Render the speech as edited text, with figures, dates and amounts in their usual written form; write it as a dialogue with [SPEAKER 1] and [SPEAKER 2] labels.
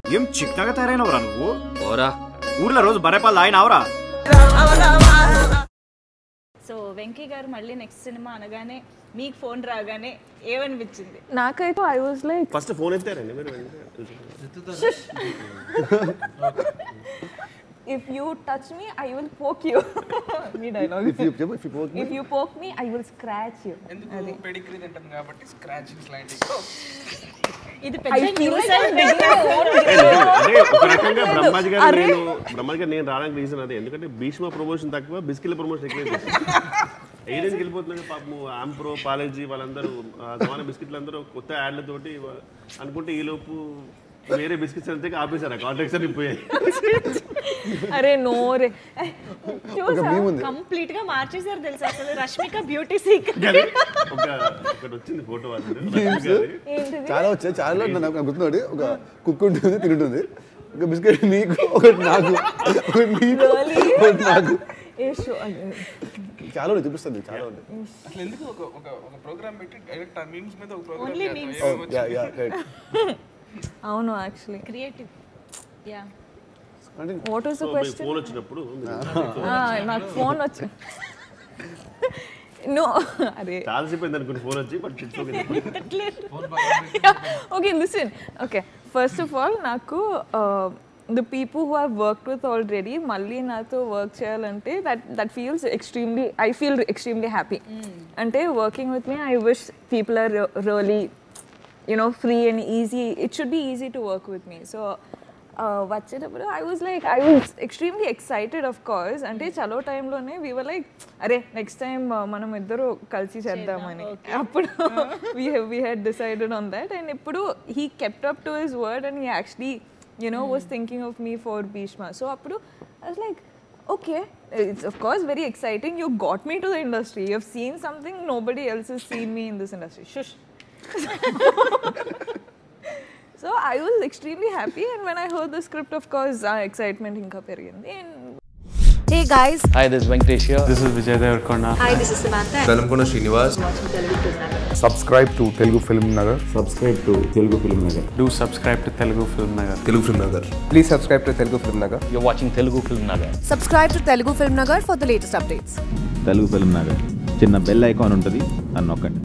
[SPEAKER 1] ఏం చిక్కగా తయారైనవరా నువ్వు?
[SPEAKER 2] ఓరా
[SPEAKER 1] ఊర్లో రోజు బర్రెపాలు తాగినావురా?
[SPEAKER 3] సో వెంకీ గారు మళ్ళీ నెక్స్ట్ సినిమా అనగానే మీకు ఫోన్ రాగానే ఏమనిపించింది?
[SPEAKER 4] నాకైతే I was like
[SPEAKER 5] first phone ఎత్తారండి మీరు.
[SPEAKER 4] if you touch me I will poke you. మీ dialogue if you poke me I will scratch you.
[SPEAKER 6] ఎందుకు పెడిగ్రీ తింటాను కాబట్టి స్క్రాచింగ్ స్లైడింగ్
[SPEAKER 3] ఇది పెద్ద న్యూస్
[SPEAKER 5] అంటే ఒక రకంగా బ్రహ్మాజీ గారు నేను రావడానికి రీజన్ అదే. ఎందుకంటే భీష్మ ప్రమోషన్ తక్కువ, బిస్కిల్ ప్రమోషన్ ఎక్కువ ఏడెన్స్కి వెళ్ళిపోతున్నాడు పాపము. ఆంప్రో పాలేజీ వాళ్ళందరూ సమాన బిస్కెట్లు అందరూ కొత్త యాడ్లతోటి అనుకుంటే ఈలోపు వేరే బిస్కెట్స్ అంతే ఆపేశారు, కాంట్రాక్ట్స్ అని పోయాయి.
[SPEAKER 4] అరే నోరే
[SPEAKER 3] కంప్లీట్ గా మార్చేసారు తెలుసా అసలు. రష్మిక బ్యూటీ సీక్రెట్
[SPEAKER 5] ఒకటి వచ్చింది ఫోటో
[SPEAKER 7] చాలా వచ్చాయి. చాలా నాకు గుర్తున్నాడు. ఒక కుక్ ఉంటుంది, తింటుంది, ఒక బిస్కెట్ నీకు, ఒకటి నాకు, ఒకటి నీకు, ఒకటి నాకు. చాలా చూపిస్తుంది. చాలా
[SPEAKER 6] అసలు ఎందుకు ఒక ప్రోగ్రామ్ పెట్టి డైరెక్ట్ ఆ మీమ్స్ మీద ఒక ప్రోగ్రామ్.
[SPEAKER 4] అవును actually
[SPEAKER 3] creative. Ya
[SPEAKER 4] what was the question?
[SPEAKER 5] Phone వచ్చినప్పుడు
[SPEAKER 4] నాకు ఫోన్ వచ్చి నో అరే
[SPEAKER 5] చాలాసేపు అయింది అనుకుని ఫోన్ వచ్చి. But
[SPEAKER 4] okay listen. Okay first of all నాకు the people who I've worked with already మళ్ళీ నాతో వర్క్ చేయాలంటే that feels extremely, I feel extremely happy. అంటే working with me I wish people are really free and easy. It should be easy to work with me. So వచ్చేటప్పుడు I was extremely excited of course. అంటే చలో టైంలోనే we were like అరే next time మనం ఇద్దరు కలిసి చేద్దామని. అప్పుడు we had decided on that and ఇప్పుడు he kept up to his word and he actually was thinking of me for Bhishma. So appudu I was like okay, it's of course very exciting. You got me to the industry. You have seen something nobody else has seen me in this industry. Shush. So I was extremely happy and when I heard the script of course excitement inka perigindi.
[SPEAKER 8] Hey guys,
[SPEAKER 9] hi, this is Venkatesh here.
[SPEAKER 10] This is Vijay Devarkonda.
[SPEAKER 8] Hi, this is Samantha.
[SPEAKER 11] Velamkonda Srinivas.
[SPEAKER 7] Subscribe to Telugu Film Nagar.
[SPEAKER 11] Subscribe to Telugu Film Nagar.
[SPEAKER 10] Do subscribe to Telugu Film Nagar.
[SPEAKER 11] Telugu Film Nagar.
[SPEAKER 7] Please subscribe to Telugu Film Nagar.
[SPEAKER 9] You're watching Telugu Film Nagar.
[SPEAKER 8] Subscribe to Telugu Film Nagar for the latest updates.
[SPEAKER 12] Telugu Film Nagar. చిన్న bell icon ఉంటుంది, అని నొక్కండి.